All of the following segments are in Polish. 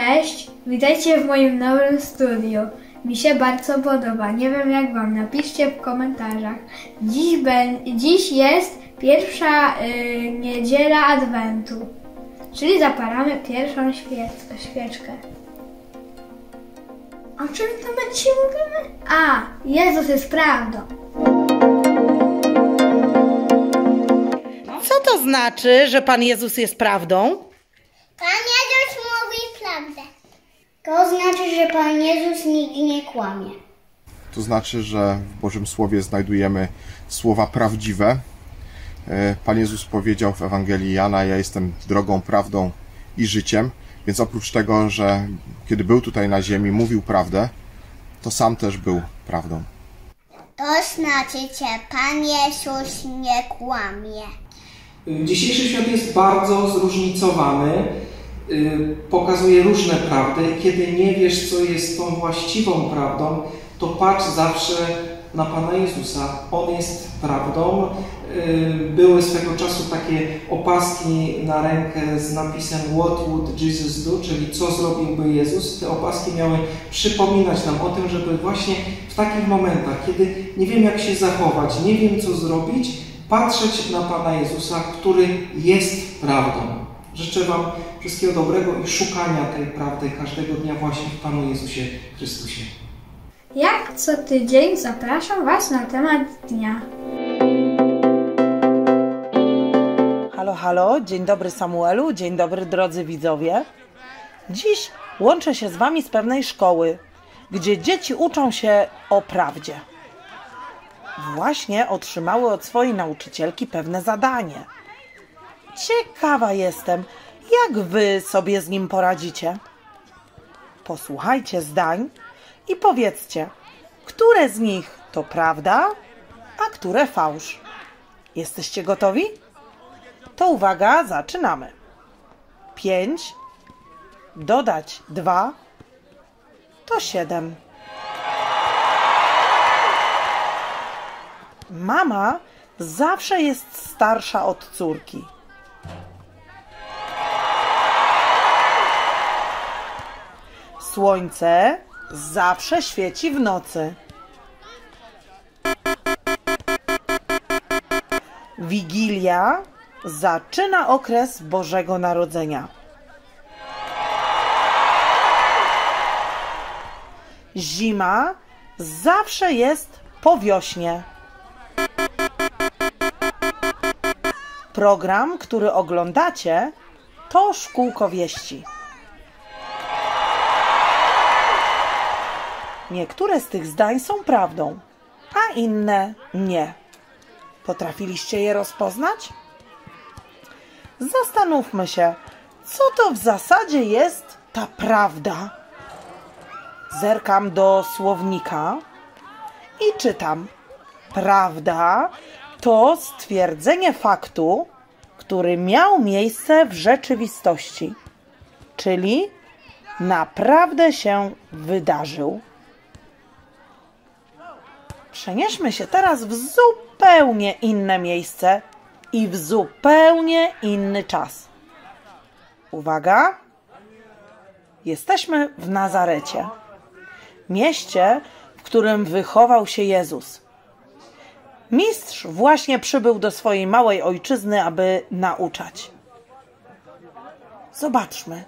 Cześć, witajcie w moim nowym studiu. Mi się bardzo podoba. Nie wiem jak wam, napiszcie w komentarzach. Dziś jest pierwsza niedziela Adwentu, czyli zapalamy pierwszą świeczkę. O czym to dzisiaj mówimy? A, Jezus jest prawdą. Co to znaczy, że Pan Jezus jest prawdą? Pan Jezus mówi prawdę. To znaczy, że Pan Jezus nigdy nie kłamie. To znaczy, że w Bożym Słowie znajdujemy słowa prawdziwe. Pan Jezus powiedział w Ewangelii Jana: ja jestem drogą, prawdą i życiem. Więc oprócz tego, że kiedy był tutaj na ziemi, mówił prawdę, to sam też był prawdą. To znaczy, że Pan Jezus nie kłamie. Dzisiejszy świat jest bardzo zróżnicowany, pokazuje różne prawdy. Kiedy nie wiesz, co jest tą właściwą prawdą, to patrz zawsze na Pana Jezusa. On jest prawdą. Były swego czasu takie opaski na rękę z napisem What would Jesus do? Czyli co zrobiłby Jezus. Te opaski miały przypominać nam o tym, żeby właśnie w takich momentach, kiedy nie wiem, jak się zachować, nie wiem, co zrobić, patrzeć na Pana Jezusa, który jest prawdą. Życzę Wam wszystkiego dobrego i szukania tej prawdy każdego dnia właśnie w Panu Jezusie Chrystusie. Jak co tydzień zapraszam Was na temat dnia. Halo, halo, dzień dobry Samuelu, dzień dobry drodzy widzowie. Dziś łączę się z Wami z pewnej szkoły, gdzie dzieci uczą się o prawdzie. Właśnie otrzymały od swojej nauczycielki pewne zadanie. Ciekawa jestem, jak Wy sobie z nim poradzicie. Posłuchajcie zdań i powiedzcie, które z nich to prawda, a które fałsz. Jesteście gotowi? To uwaga, zaczynamy. 5 dodać 2 to 7. Mama zawsze jest starsza od córki. Słońce zawsze świeci w nocy. Wigilia zaczyna okres Bożego Narodzenia. Zima zawsze jest po wiośnie. Program, który oglądacie, to Szkółko Wieści. Niektóre z tych zdań są prawdą, a inne nie. Potrafiliście je rozpoznać? Zastanówmy się, co to w zasadzie jest ta prawda. Zerkam do słownika i czytam. Prawda to stwierdzenie faktu, który miał miejsce w rzeczywistości, czyli naprawdę się wydarzył. Przenieśmy się teraz w zupełnie inne miejsce i w zupełnie inny czas. Uwaga! Jesteśmy w Nazarecie, mieście, w którym wychował się Jezus. Mistrz właśnie przybył do swojej małej ojczyzny, aby nauczać. Zobaczmy,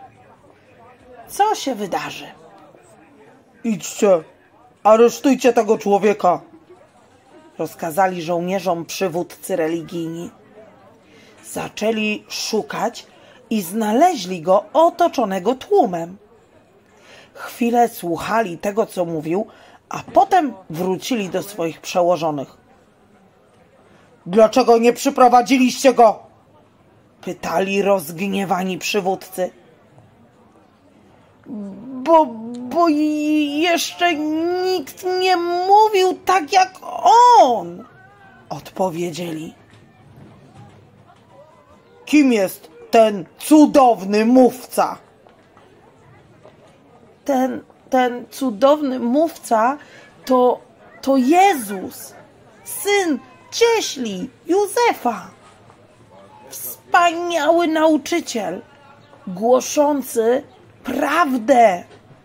co się wydarzy. Idźcie, aresztujcie tego człowieka, rozkazali żołnierzom przywódcy religijni. Zaczęli szukać i znaleźli go otoczonego tłumem. Chwilę słuchali tego, co mówił, a potem wrócili do swoich przełożonych. Dlaczego nie przyprowadziliście go? Pytali rozgniewani przywódcy. Bo jeszcze nikt nie mówił tak jak on, odpowiedzieli. Kim jest ten cudowny mówca? Ten cudowny mówca to Jezus, syn cieśli Józefa. Wspaniały nauczyciel, głoszący prawdę.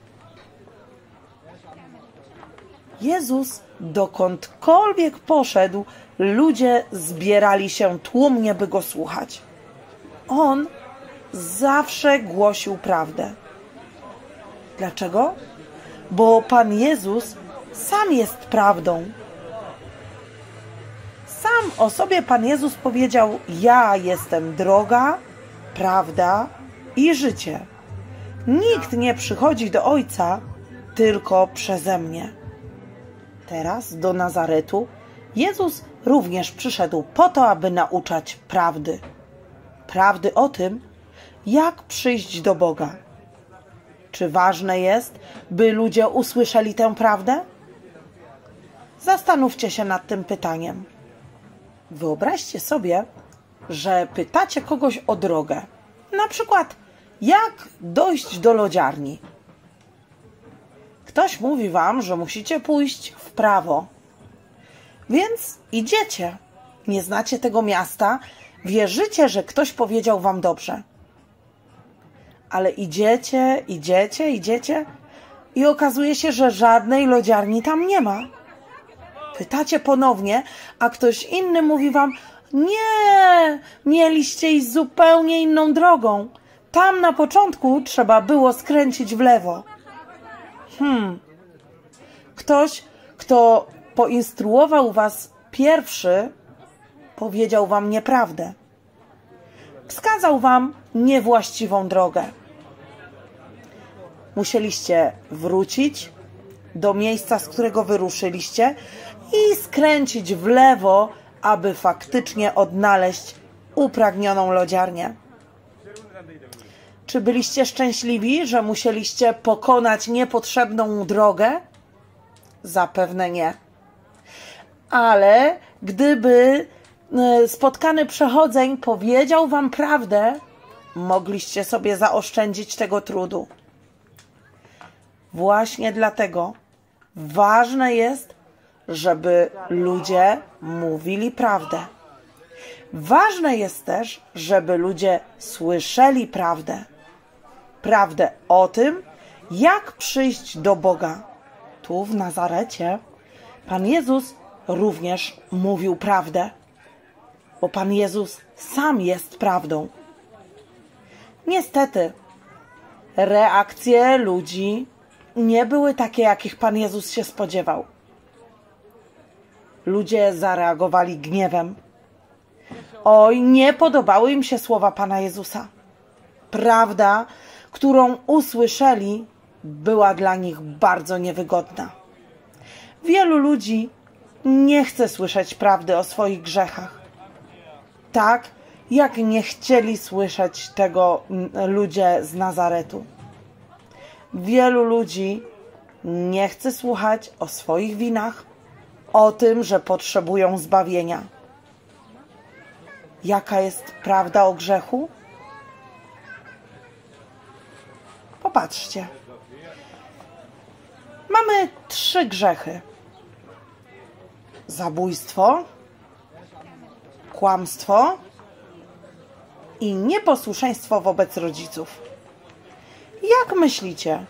Jezus dokądkolwiek poszedł, ludzie zbierali się tłumnie, by Go słuchać. On zawsze głosił prawdę. Dlaczego? Bo Pan Jezus sam jest prawdą. Sam o sobie Pan Jezus powiedział: ja jestem droga, prawda i życie. Nikt nie przychodzi do Ojca tylko przeze mnie. Teraz do Nazaretu Jezus również przyszedł po to, aby nauczać prawdy. Prawdy o tym, jak przyjść do Boga. Czy ważne jest, by ludzie usłyszeli tę prawdę? Zastanówcie się nad tym pytaniem. Wyobraźcie sobie, że pytacie kogoś o drogę. Na przykład, jak dojść do lodziarni? Ktoś mówi wam, że musicie pójść w prawo. Więc idziecie. Nie znacie tego miasta, wierzycie, że ktoś powiedział wam dobrze. Ale idziecie i okazuje się, że żadnej lodziarni tam nie ma. Pytacie ponownie, a ktoś inny mówi wam: nie, mieliście iść zupełnie inną drogą. Tam na początku trzeba było skręcić w lewo. Ktoś, kto poinstruował was pierwszy, powiedział wam nieprawdę. Wskazał wam niewłaściwą drogę. Musieliście wrócić do miejsca, z którego wyruszyliście i skręcić w lewo, aby faktycznie odnaleźć upragnioną lodziarnię. Czy byliście szczęśliwi, że musieliście pokonać niepotrzebną drogę? Zapewne nie. Ale gdyby spotkany przechodzeń powiedział wam prawdę, mogliście sobie zaoszczędzić tego trudu. Właśnie dlatego ważne jest, żeby ludzie mówili prawdę. Ważne jest też, żeby ludzie słyszeli prawdę. Prawdę o tym, jak przyjść do Boga. Tu w Nazarecie Pan Jezus również mówił prawdę, bo Pan Jezus sam jest prawdą. Niestety, reakcje ludzi nie były takie, jakich Pan Jezus się spodziewał. Ludzie zareagowali gniewem. Oj, nie podobały im się słowa Pana Jezusa. Prawda, którą usłyszeli, była dla nich bardzo niewygodna. Wielu ludzi nie chce słyszeć prawdy o swoich grzechach. Tak, jak nie chcieli słyszeć tego ludzie z Nazaretu. Wielu ludzi nie chce słuchać o swoich winach, o tym, że potrzebują zbawienia. Jaka jest prawda o grzechu? Popatrzcie. Mamy 3 grzechy. Zabójstwo, kłamstwo i nieposłuszeństwo wobec rodziców. Jak myślicie,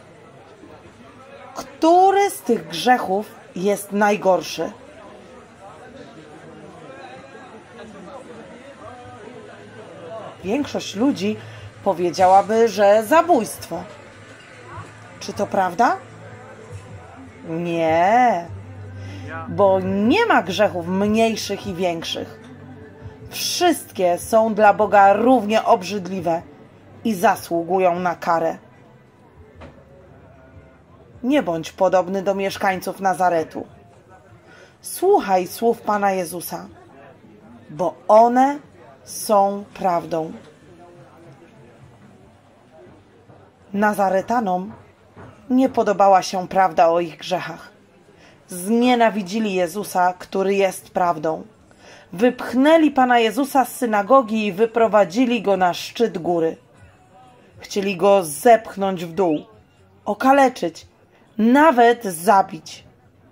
który z tych grzechów jest najgorszy? Większość ludzi powiedziałaby, że zabójstwo. Czy to prawda? Nie, bo nie ma grzechów mniejszych i większych. Wszystkie są dla Boga równie obrzydliwe i zasługują na karę. Nie bądź podobny do mieszkańców Nazaretu. Słuchaj słów Pana Jezusa, bo one są prawdą. Nazaretanom nie podobała się prawda o ich grzechach. Znienawidzili Jezusa, który jest prawdą. Wypchnęli Pana Jezusa z synagogi i wyprowadzili Go na szczyt góry. Chcieli Go zepchnąć w dół, okaleczyć, nawet zabić.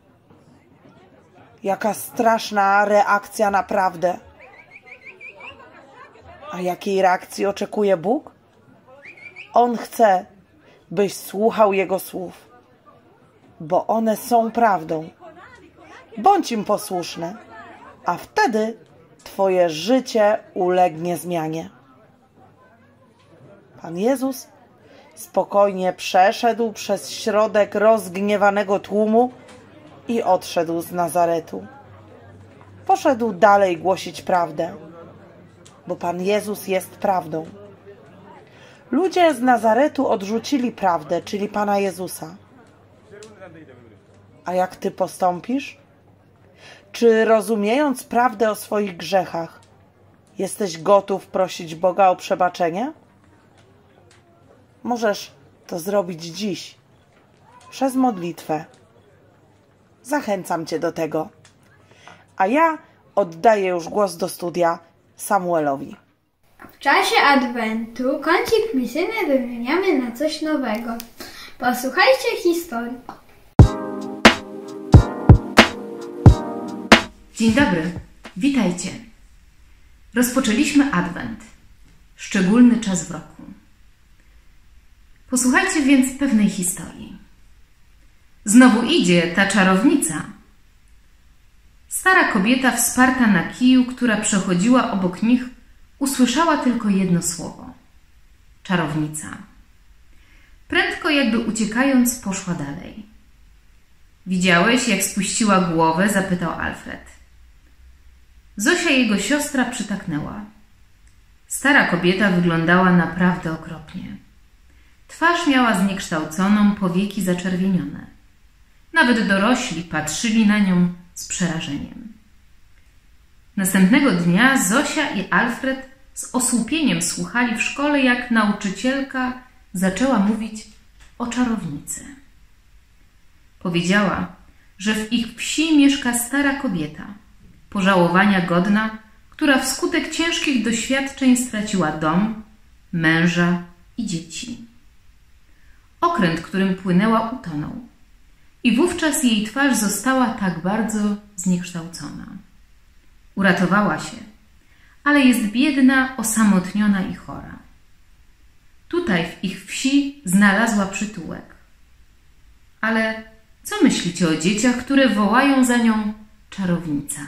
Jaka straszna reakcja na prawdę. A jakiej reakcji oczekuje Bóg? On chce, byś słuchał Jego słów, bo one są prawdą. Bądź im posłuszny, a wtedy Twoje życie ulegnie zmianie. Pan Jezus spokojnie przeszedł przez środek rozgniewanego tłumu i odszedł z Nazaretu. Poszedł dalej głosić prawdę, bo Pan Jezus jest prawdą. Ludzie z Nazaretu odrzucili prawdę, czyli Pana Jezusa. A jak Ty postąpisz? Czy rozumiejąc prawdę o swoich grzechach, jesteś gotów prosić Boga o przebaczenie? Możesz to zrobić dziś, przez modlitwę. Zachęcam Cię do tego. A ja oddaję już głos do studia Samuelowi. W czasie Adwentu kącik misyjny wymieniamy na coś nowego. Posłuchajcie historii. Dzień dobry, witajcie. Rozpoczęliśmy Adwent, szczególny czas w roku. Posłuchajcie więc pewnej historii. Znowu idzie ta czarownica. Stara kobieta wsparta na kiju, która przechodziła obok nich, usłyszała tylko jedno słowo. Czarownica. Prędko jakby uciekając poszła dalej. Widziałeś, jak spuściła głowę? Zapytał Alfred. Zosia, jego siostra, przytaknęła. Stara kobieta wyglądała naprawdę okropnie. Twarz miała zniekształconą, powieki zaczerwienione. Nawet dorośli patrzyli na nią z przerażeniem. Następnego dnia Zosia i Alfred z osłupieniem słuchali w szkole, jak nauczycielka zaczęła mówić o czarownicy. Powiedziała, że w ich wsi mieszka stara kobieta, pożałowania godna, która wskutek ciężkich doświadczeń straciła dom, męża i dzieci. Okręt, którym płynęła, utonął i wówczas jej twarz została tak bardzo zniekształcona. Uratowała się, ale jest biedna, osamotniona i chora. Tutaj w ich wsi znalazła przytułek. Ale co myślicie o dzieciach, które wołają za nią czarownica?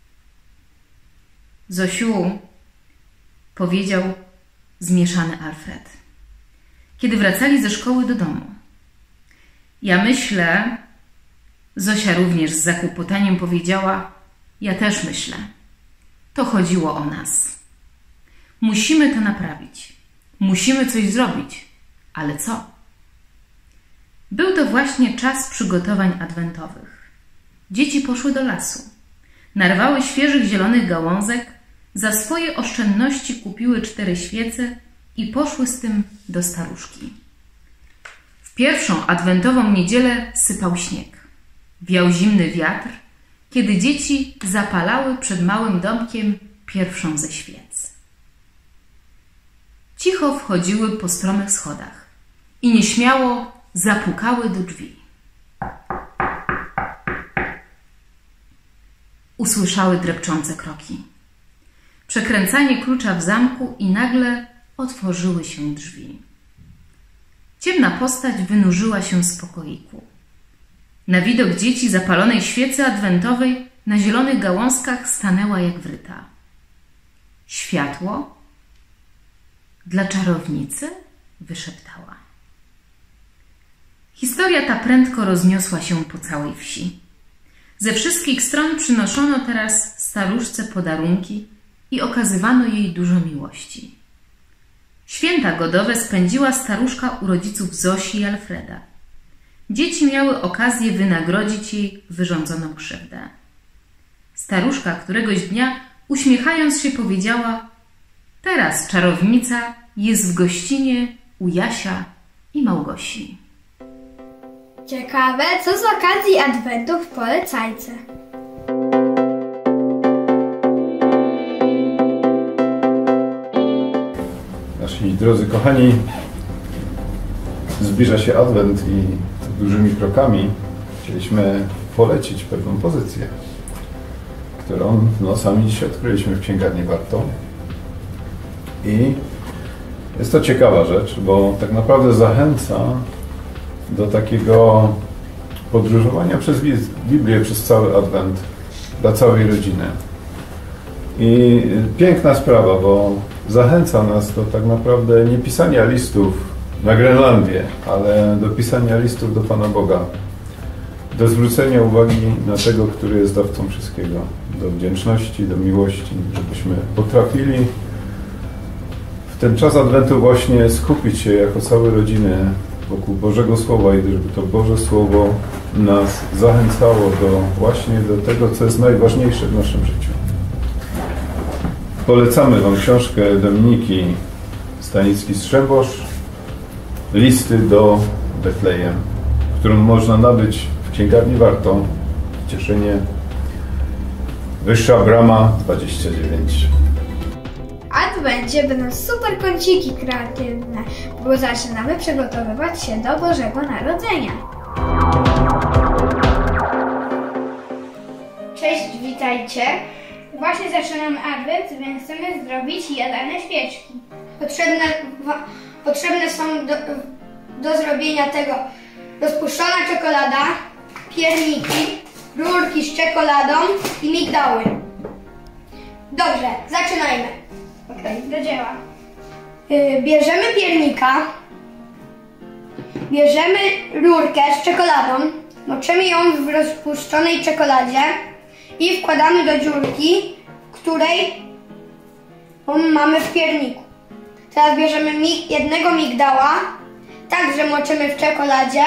Zosiu, powiedział zmieszany Alfred, kiedy wracali ze szkoły do domu. Ja myślę, Zosia również z zakłopotaniem powiedziała, ja też myślę. To chodziło o nas. Musimy to naprawić. Musimy coś zrobić. Ale co? Był to właśnie czas przygotowań adwentowych. Dzieci poszły do lasu. Narwały świeżych zielonych gałązek, za swoje oszczędności kupiły 4 świece i poszły z tym do staruszki. W pierwszą adwentową niedzielę sypał śnieg. Wiał zimny wiatr, kiedy dzieci zapalały przed małym domkiem pierwszą ze świec. Cicho wchodziły po stromych schodach i nieśmiało zapukały do drzwi. Usłyszały drepczące kroki. Przekręcanie klucza w zamku i nagle otworzyły się drzwi. Ciemna postać wynurzyła się z pokoiku. Na widok dzieci zapalonej świecy adwentowej na zielonych gałązkach stanęła jak wryta. Światło? Dla czarownicy? Wyszeptała. Historia ta prędko rozniosła się po całej wsi. Ze wszystkich stron przynoszono teraz staruszce podarunki i okazywano jej dużo miłości. Święta godowe spędziła staruszka u rodziców Zosi i Alfreda. Dzieci miały okazję wynagrodzić jej wyrządzoną krzywdę. Staruszka któregoś dnia, uśmiechając się, powiedziała: teraz czarownica jest w gościnie u Jasia i Małgosi. Ciekawe, co z okazji Adwentu w Polecajce. Nasi drodzy kochani, zbliża się Adwent i dużymi krokami chcieliśmy polecić pewną pozycję, którą sami dzisiaj odkryliśmy w księgarni Warto. I Jest to ciekawa rzecz, bo tak naprawdę zachęca do takiego podróżowania przez Biblię przez cały Adwent dla całej rodziny. I piękna sprawa, bo zachęca nas do tak naprawdę nie pisania listów na Grenlandię, ale do pisania listów do Pana Boga. Do zwrócenia uwagi na tego, który jest dawcą wszystkiego. Do wdzięczności, do miłości, żebyśmy potrafili w ten czas Adwentu właśnie skupić się jako całe rodziny wokół Bożego Słowa i żeby to Boże Słowo nas zachęcało właśnie do tego, co jest najważniejsze w naszym życiu. Polecamy Wam książkę Dominiki Stanicki-Strzembosz Listy do Betlejem, którą można nabyć w księgarni Warto w Cieszynie, Wyższa Brama 29. Adwencie będą super kąciki kreatywne, bo zaczynamy przygotowywać się do Bożego Narodzenia. Cześć, witajcie. Właśnie zaczynamy Adwent, więc chcemy zrobić jadalne świeczki. Potrzebne są do zrobienia tego rozpuszczona czekolada, pierniki, rurki z czekoladą i migdały. Dobrze, zaczynajmy. Okej, do dzieła. Bierzemy piernika, bierzemy rurkę z czekoladą, moczymy ją w rozpuszczonej czekoladzie i wkładamy do dziurki, której mamy w pierniku. Teraz bierzemy jednego migdała, także moczymy w czekoladzie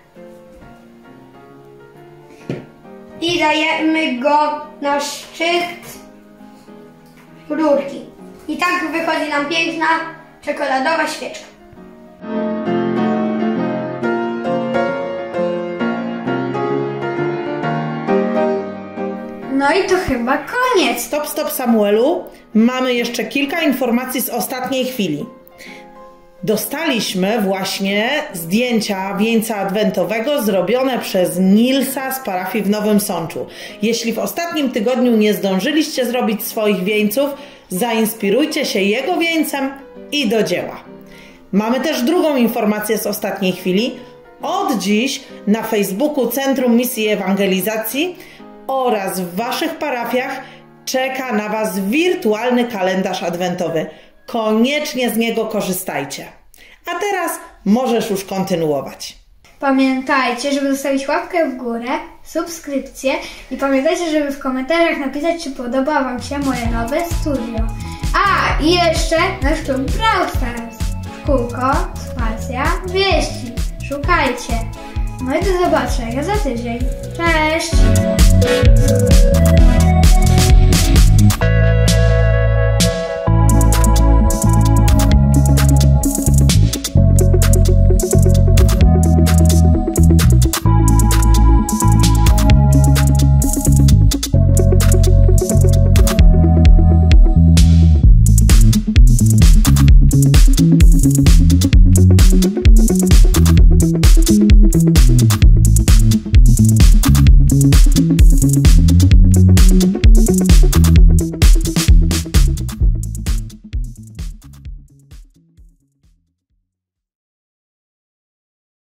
i dajemy go na szczyt rurki. I tak wychodzi nam piękna czekoladowa świeczka. No i to chyba koniec. Stop, Samuelu. Mamy jeszcze kilka informacji z ostatniej chwili. Dostaliśmy właśnie zdjęcia wieńca adwentowego zrobione przez Nilsa z parafii w Nowym Sączu. Jeśli w ostatnim tygodniu nie zdążyliście zrobić swoich wieńców, zainspirujcie się jego wieńcem i do dzieła. Mamy też drugą informację z ostatniej chwili. Od dziś na Facebooku Centrum Misji i Ewangelizacji oraz w Waszych parafiach czeka na Was wirtualny kalendarz adwentowy. Koniecznie z niego korzystajcie. A teraz możesz już kontynuować. Pamiętajcie, żeby zostawić łapkę w górę, subskrypcję i pamiętajcie, żeby w komentarzach napisać, czy podoba Wam się moje nowe studio. A, i jeszcze nasz klub Brawl Stars. Szkółko, spacja, wieści. Szukajcie. No i do zobaczenia za tydzień. Cześć!